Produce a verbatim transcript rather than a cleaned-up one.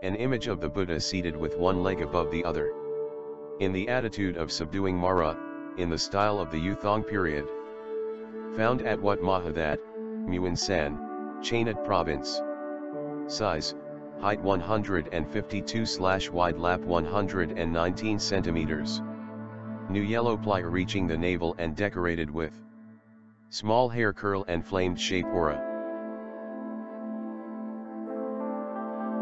An image of the Buddha seated with one leg above the other. In the attitude of subduing Mara, in the style of the Yuthong period. Found at Wat Mahathat, Muin San, Chainat Province. Size, height one hundred fifty-two slash wide lap one hundred nineteen centimeters. New yellow plier reaching the navel and decorated with small hair curl and flamed shape aura.